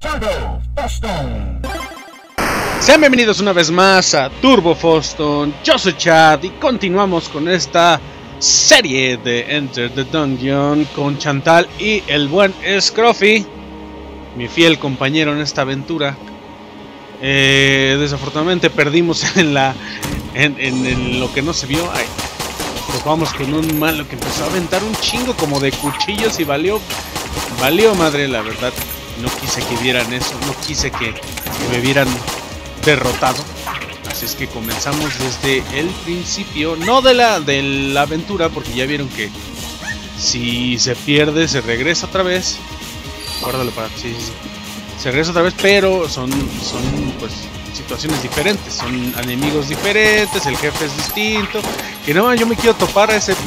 Turbo Foston. Sean bienvenidos una vez más a Turbo Foston. Yo soy Chad y continuamos con esta serie de Enter the Dungeon con Chantal y el buen Scruffy, mi fiel compañero en esta aventura. Desafortunadamente perdimos en lo que no se vio. Ay, pues vamos con un malo que empezó a aventar un chingo como de cuchillos y valió madre, la verdad. No quise que vieran eso, no quise que me vieran derrotado. Así es que comenzamos desde el principio, no de la aventura, porque ya vieron que si se pierde se regresa otra vez. Guárdalo para sí. Se regresa otra vez, pero son pues situaciones diferentes, son enemigos diferentes, el jefe es distinto. Que no, yo me quiero topar a ese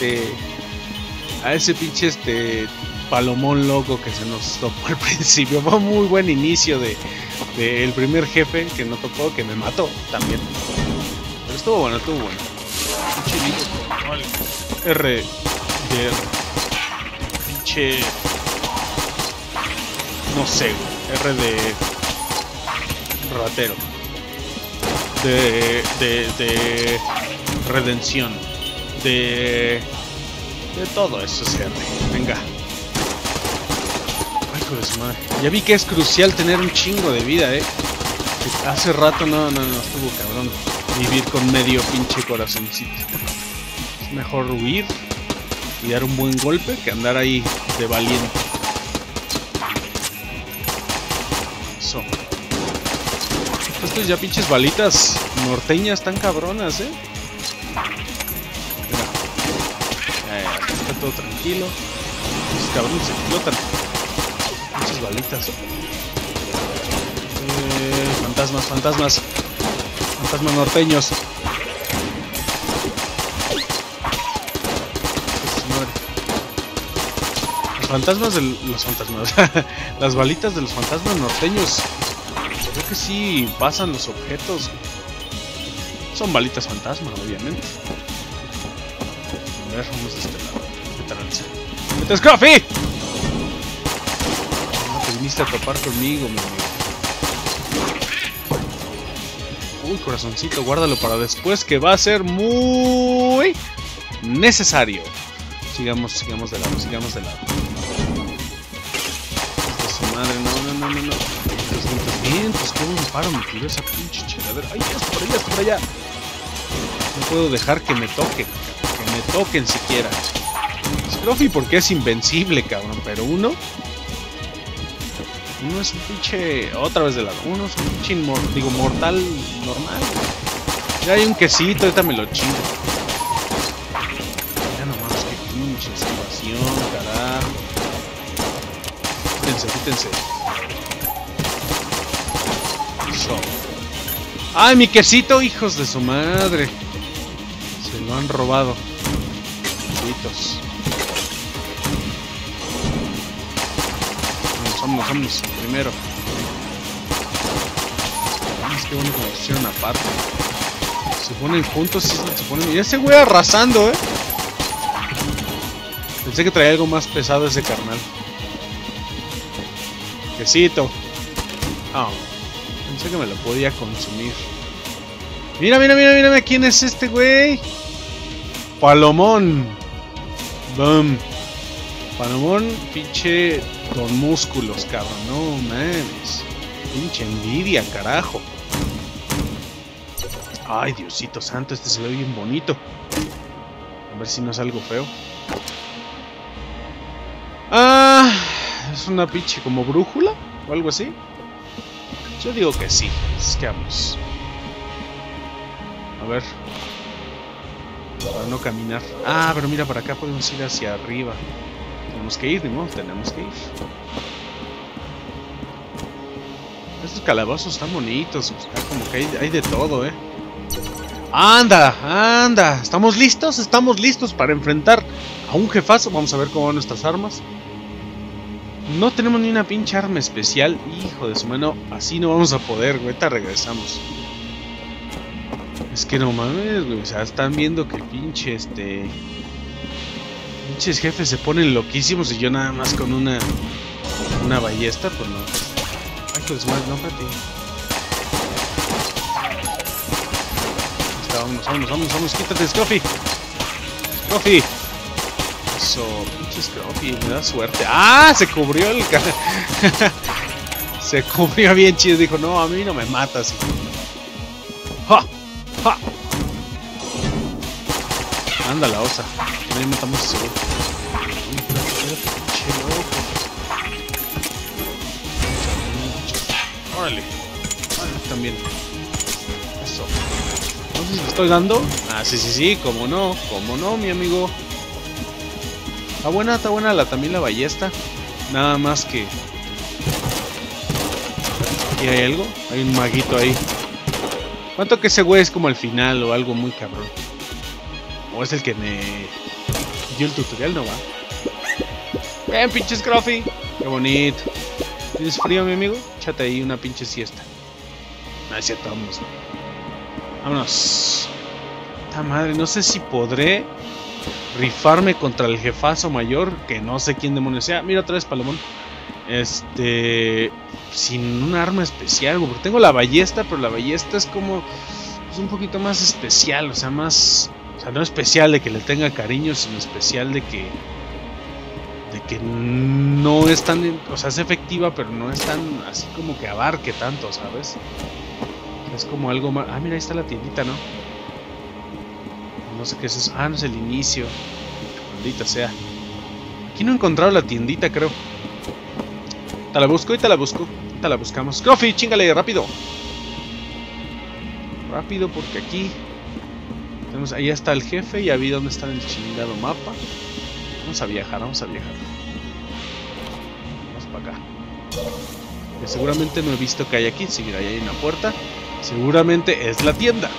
pinche palomón loco que se nos topó al principio. Fue un muy buen inicio de el primer jefe que no tocó, que me mató también. Pero estuvo bueno. Pinche libro, R de pinche, no sé, R de ratero, de redención, de todo eso es R. Venga. De su madre. Ya vi que es crucial tener un chingo de vida, Hace rato no estuvo cabrón vivir con medio pinche corazoncito. Es mejor huir y dar un buen golpe que andar ahí de valiente. Eso. Estos ya pinches balitas norteñas tan cabronas, Mira. Está todo tranquilo. Los cabrones se explotan. Muchas balitas. Fantasmas norteños. Las balitas de los fantasmas norteños. Creo que sí pasan los objetos. Son balitas fantasma, obviamente. A ver, vamos a este lado. ¿Qué tal? ¡Vete, Scruffy! Viniste a topar conmigo, mi amigo. Uy, corazoncito, guárdalo para después, que va a ser muy necesario. Sigamos de lado. Esta su madre, no. Bien, pues qué buen paro me tiró esa pinche chingadera. Ay, es por allá. No puedo dejar que me toquen siquiera. Scruffy porque es invencible, cabrón, pero uno es un pinche, otra vez de lado. Uno es un pinche mortal normal. Ya hay un quesito, ahorita me lo chingo. Ya nomás, que pinche situación, carajo. Quítense. Eso. ¡Ay, mi quesito, hijos de su madre! Se lo han robado. Quesitos. Vámonos, primero. Es que bueno que lo pusieron aparte. Se ponen juntos, se ponen. Y ese güey arrasando, Pensé que traía algo más pesado ese carnal. Quesito. Oh, pensé que me lo podía consumir. Mira, ¿quién es este güey? Palomón. Boom. Palomón, pinche Don Músculos, cabrón, no mames. Pinche envidia, carajo. Ay, Diosito santo, este se ve bien bonito. A ver si no es algo feo. Ah, es una pinche como brújula o algo así. Yo digo que sí. Es que vamos. A ver. Para no caminar. Ah, pero mira, para acá podemos ir hacia arriba. Tenemos que ir, ¿no? Tenemos que ir. Estos calabozos están bonitos. Como que hay de todo, ¡Anda! ¿Estamos listos? Estamos listos para enfrentar a un jefazo. Vamos a ver cómo van nuestras armas. No tenemos ni una pinche arma especial. Hijo de su mano. Así no vamos a poder, güey. Ahorita regresamos. Es que no mames, güey. O sea, están viendo que pinches jefes se ponen loquísimos y yo nada más con una ballesta, pues no. Hijo de su madre, no, espérate. Vámonos, quítate, Scruffy. Scruffy. Eso, pinche Scruffy, me da suerte. ¡Ah! Se cubrió el cara. Se cubrió bien chido, dijo, no, a mí no me matas. ¡Ja! ¡Ja! Anda la osa. Ahí matamos a seguro. Órale. También. Eso. No sé si le estoy dando. Ah, sí, como no, mi amigo. Está buena también la ballesta. Nada más que... ¿Y hay algo? Hay un maguito ahí. ¿Cuánto que ese güey es como al final o algo muy cabrón? ¿O es el que me dio el tutorial? No va. Bien, pinche Scruffy. Qué bonito. ¿Tienes frío, mi amigo? Échate ahí una pinche siesta. No, es cierto, vámonos. Vámonos. ¡Ta madre! No sé si podré rifarme contra el jefazo mayor, que no sé quién demonios sea. Mira otra vez, Palomón. Sin un arma especial, porque tengo la ballesta, pero la ballesta es como... Es un poquito más especial, o sea, más... O sea, no especial de que le tenga cariño, sino especial de que no es tan... O sea, es efectiva, pero no es tan... Así como que abarque tanto, ¿sabes? Es como algo más... Ah, mira, ahí está la tiendita, ¿no? No sé qué es eso. Ah, no es el inicio. Maldita sea. Aquí no he encontrado la tiendita, creo. Te la busco. Te la buscamos. Scruffy, chingale, rápido. Rápido, porque aquí... Tenemos, ahí está el jefe, ya vi dónde está el chingado mapa. Vamos a viajar. Vamos para acá. Que seguramente no he visto que hay aquí. Sí, mira, ahí hay una puerta. Seguramente es la tienda.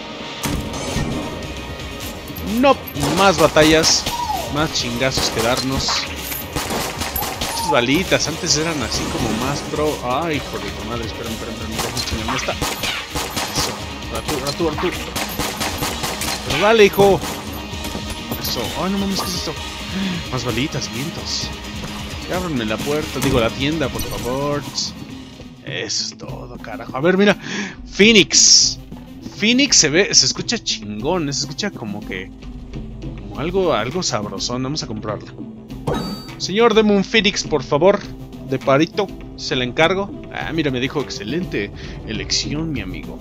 No, más batallas. Más chingazos que darnos. Muchas balitas. Antes eran así como más pro. Ay, hijo de tu madre. Espera. ¿Dónde está? Eso. Ratu. Pero dale, hijo. Eso. Ay, no mames, ¿qué es esto? Más balitas, vientos. Ábranme la puerta, digo la tienda, por favor. Eso es todo, carajo. A ver, mira. Phoenix se escucha chingón. Se escucha como que... Como algo sabrosón. Vamos a comprarlo. Señor, deme un Phoenix, por favor. De parito. Se le encargo. Ah, mira, me dijo excelente elección, mi amigo.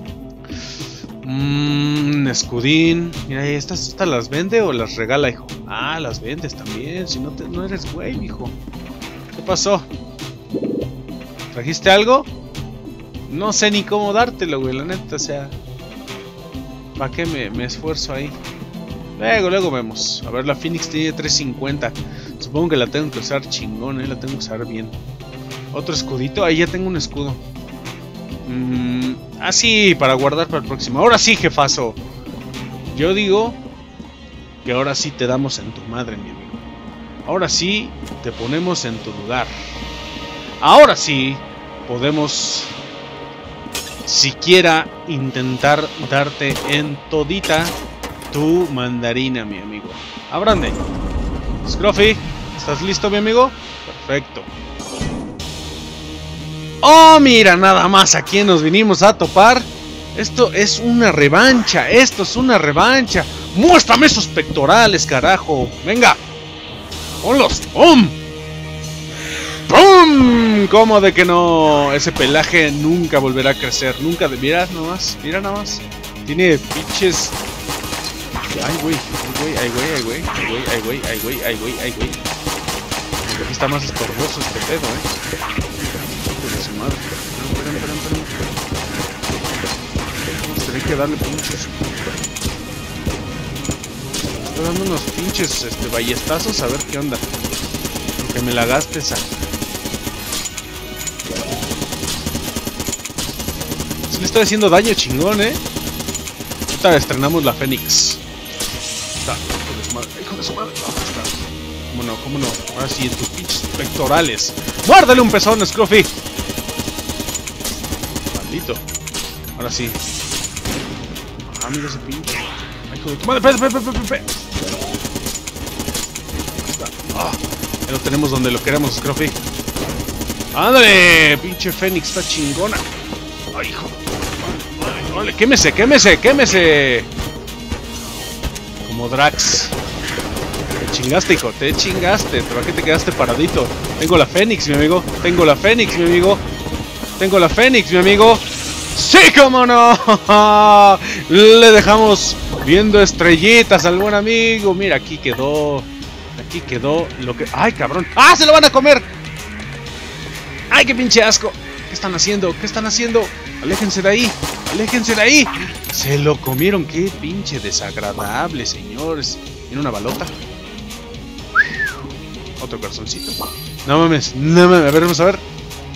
Escudín. Mira, ¿estas las vende o las regala, hijo? Ah, las vendes también. Si no, no eres güey, hijo. ¿Qué pasó? ¿Trajiste algo? No sé ni cómo dártelo, güey, la neta, o sea... ¿Para qué me esfuerzo ahí? Luego vemos. A ver, la Phoenix tiene 350. Supongo que la tengo que usar chingón, la tengo que usar bien. Otro escudito. Ahí ya tengo un escudo. Así, para guardar para el próximo. Ahora sí, jefazo. Yo digo que ahora sí te damos en tu madre, mi amigo. Ahora sí te ponemos en tu lugar. Ahora sí podemos siquiera intentar darte en todita tu mandarina, mi amigo. Abrande. Scruffy, ¿estás listo, mi amigo? Perfecto. Oh, mira, nada más a quién nos vinimos a topar. Esto es una revancha. Muéstrame esos pectorales, carajo. Venga. Ponlos. ¡Pum! ¡Pum! ¿Cómo de que no? Ese pelaje nunca volverá a crecer. Nunca. Mira nomás. Tiene pinches... Ay, güey. Aquí está más estorboso este pedo, de su madre. Vamos a tener que darle pinches. Estoy dando unos pinches ballestazos a ver qué onda. Aunque me la gaste esa. Sí le estoy haciendo daño chingón, Ahorita estrenamos la Fénix. Está, hijo de su madre. ¿Cómo no? Ahora sí, en tus pinches pectorales. ¡Muérdale un pezón, Scruffy! Maldito. Ahora sí. Ah, mira ese pinche. Ay, hijo de tu madre. Espera. Ah, ya lo tenemos donde lo queremos, Scruffy. ¡Ándale! Pinche Fénix está chingona. ¡Ay, hijo! ¡Vale! ¡Quémese, quémese, quémese! Como Drax. Te chingaste, hijo, te chingaste. ¿Para qué te quedaste paradito? Tengo la Fénix, mi amigo. Tengo la Fénix, mi amigo. Tengo la Fénix, mi amigo. ¡Sí, cómo no! Le dejamos viendo estrellitas al buen amigo. Mira, aquí quedó. Aquí quedó lo que... ¡Ay, cabrón! ¡Ah, se lo van a comer! ¡Ay, qué pinche asco! ¿Qué están haciendo? ¿Qué están haciendo? ¡Aléjense de ahí! ¡Aléjense de ahí! Se lo comieron. ¡Qué pinche desagradable, señores! ¿Tiene una balota? Otro corazoncito. No mames, no mames. A ver, vamos a ver.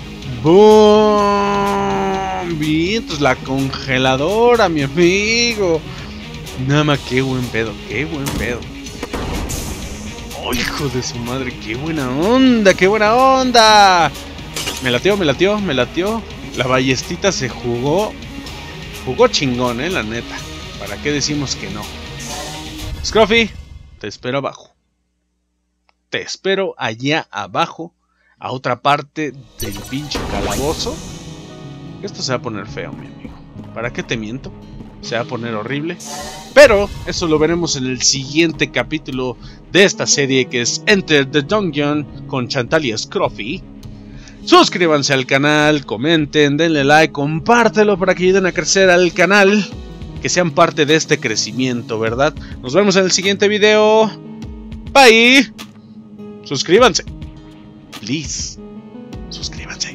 ¡Boom! Vientos, la congeladora, mi amigo. Nada más, qué buen pedo, qué buen pedo. ¡Oh, hijo de su madre! ¡Qué buena onda, qué buena onda! Me latió, me latió, me latió. La ballestita se jugó. Jugó chingón, la neta. ¿Para qué decimos que no? Scruffy, te espero abajo. Te espero allá abajo. A otra parte del pinche calabozo. Esto se va a poner feo, mi amigo. ¿Para qué te miento? Se va a poner horrible. Pero eso lo veremos en el siguiente capítulo de esta serie, que es Enter the Dungeon con Chantal y Scruffy. Suscríbanse al canal, comenten, denle like, compártelo para que ayuden a crecer al canal, que sean parte de este crecimiento, ¿verdad? Nos vemos en el siguiente video. Bye. Suscríbanse. Please. Suscríbanse.